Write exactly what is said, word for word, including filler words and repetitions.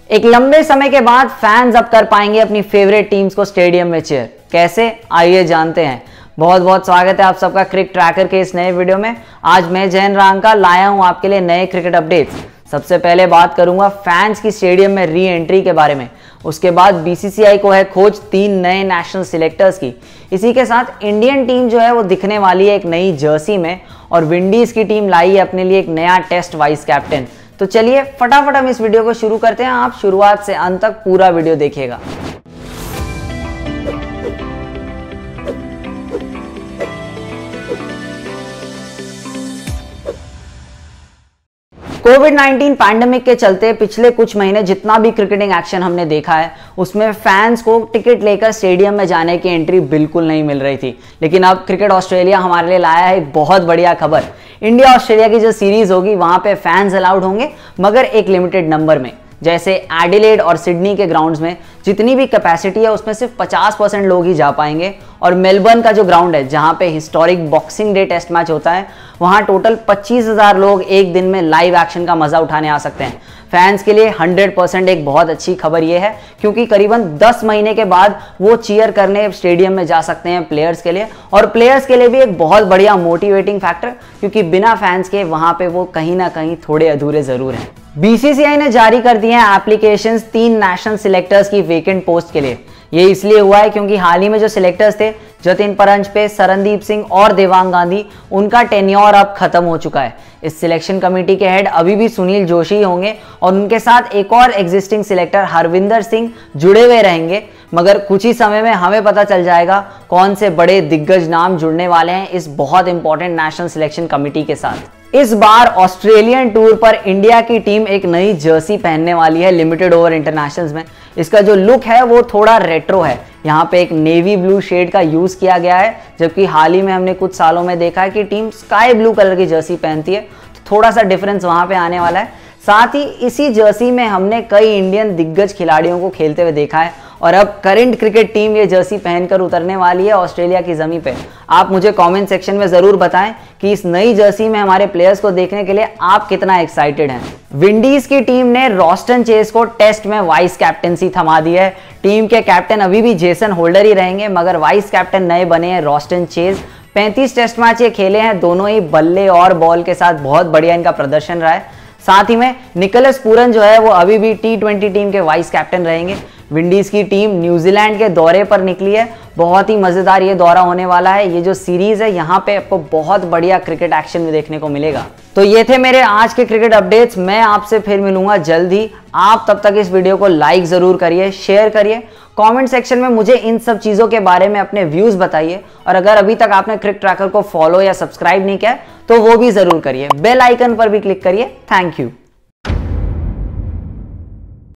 एक लंबे समय के बाद फैंस अब कर पाएंगे अपनी फेवरेट टीम्स को स्टेडियम में चीयर। कैसे, आइए जानते हैं। बहुत बहुत स्वागत है आप सबका क्रिक ट्रैकर के इस नए वीडियो में। आज मैं जैन रांका लाया हूं आपके लिए नए क्रिकेट अपडेट्स। सबसे पहले बात करूंगा फैंस की स्टेडियम में री एंट्री के बारे में। उसके बाद बीसीसीआई को है खोज तीन नए नेशनल सिलेक्टर्स की। इसी के साथ इंडियन टीम जो है वो दिखने वाली है एक नई जर्सी में, और विंडीज की टीम लाई है अपने लिए एक नया टेस्ट वाइस कैप्टन। तो चलिए फटाफट हम इस वीडियो को शुरू करते हैं। आप शुरुआत से अंत तक पूरा वीडियो देखिएगा। कोविड नाइनटीन पैंडेमिक के चलते पिछले कुछ महीने जितना भी क्रिकेटिंग एक्शन हमने देखा है उसमें फैंस को टिकट लेकर स्टेडियम में जाने की एंट्री बिल्कुल नहीं मिल रही थी। लेकिन अब क्रिकेट ऑस्ट्रेलिया हमारे लिए लाया है एक बहुत बढ़िया खबर। इंडिया ऑस्ट्रेलिया की जो सीरीज होगी वहां पे फैंस अलाउड होंगे, मगर एक लिमिटेड नंबर में। जैसे एडिलेड और सिडनी के ग्राउंड्स में जितनी भी कैपेसिटी है उसमें सिर्फ पचास परसेंट लोग ही जा पाएंगे, और मेलबर्न का जो ग्राउंड है जहां पे historic boxing day test match होता है वहां टोटल पच्चीस हज़ार लोग एक दिन में लाइव एक्शन का मजा उठाने आ सकते हैं। फैंस के लिए सौ परसेंट एक बहुत अच्छी खबर यह है, क्योंकि करीबन दस महीने के बाद वो चीयर करने स्टेडियम में जा सकते हैं प्लेयर्स के लिए, और प्लेयर्स के लिए भी एक बहुत बढ़िया मोटिवेटिंग फैक्टर, क्योंकि बिना फैंस के वहां पे वो कहीं ना कहीं थोड़े अधूरे जरूर हैं। बीसीसीआई ने जारी कर दिए हैं एप्लीकेशंस तीन नेशनल सिलेक्टर्स की वेकेंट पोस्ट के लिए। ये इसलिए हुआ है क्योंकि हाल ही में जो सिलेक्टर्स थे, जतिन परंजपे, सरनदीप सिंह और देवांग गांधी, उनका टेन्योर अब खत्म हो चुका है। इस सिलेक्शन कमेटी के हेड अभी भी सुनील जोशी होंगे, और उनके साथ एक और एग्जिस्टिंग सिलेक्टर हरविंदर सिंह जुड़े हुए रहेंगे। मगर कुछ ही समय में हमें पता चल जाएगा कौन से बड़े दिग्गज नाम जुड़ने वाले हैं इस बहुत इंपॉर्टेंट नेशनल सिलेक्शन कमेटी के साथ। इस बार ऑस्ट्रेलियन टूर पर इंडिया की टीम एक नई जर्सी पहनने वाली है लिमिटेड ओवर इंटरनेशनल्स में। इसका जो लुक है वो थोड़ा रेट्रो है। यहाँ पे एक नेवी ब्लू शेड का यूज किया गया है, जबकि हाल ही में हमने कुछ सालों में देखा है कि टीम स्काई ब्लू कलर की जर्सी पहनती है। तो थोड़ा सा डिफरेंस वहां पे आने वाला है। साथ ही इसी जर्सी में हमने कई इंडियन दिग्गज खिलाड़ियों को खेलते हुए देखा है, और अब करंट क्रिकेट टीम ये जर्सी पहनकर उतरने वाली है ऑस्ट्रेलिया की जमीन पे। आप मुझे कमेंट सेक्शन में जरूर बताएं कि इस नई जर्सी में हमारे प्लेयर्स को देखने के लिए आप कितना एक्साइटेड हैं। विंडीज की टीम ने रॉस्टन चेज को टेस्ट में वाइस कैप्टेंसी थमा दी है। टीम के कैप्टन अभी भी जेसन होल्डर ही रहेंगे, मगर वाइस कैप्टन नए बने हैं रॉस्टन चेज। पैंतीस टेस्ट मैच ये खेले हैं, दोनों ही बल्ले और बॉल के साथ बहुत बढ़िया इनका प्रदर्शन रहा है। साथ ही में निकोलस पूरन जो है वो अभी भी टी ट्वेंटी टीम के वाइस कैप्टन रहेंगे। विंडीज की टीम न्यूजीलैंड के दौरे पर निकली है। बहुत ही मजेदार ये दौरा होने वाला है। ये जो सीरीज है यहाँ पे आपको बहुत बढ़िया क्रिकेट एक्शन में देखने को मिलेगा। तो ये थे मेरे आज के क्रिकेट अपडेट्स। मैं आपसे फिर मिलूंगा जल्द ही। आप तब तक इस वीडियो को लाइक जरूर करिए, शेयर करिए, कमेंट सेक्शन में मुझे इन सब चीजों के बारे में अपने व्यूज बताइए, और अगर अभी तक आपने क्रिक ट्रैकर को फॉलो या सब्सक्राइब नहीं किया तो वो भी जरूर करिए। बेल आइकन पर भी क्लिक करिए। Thank you.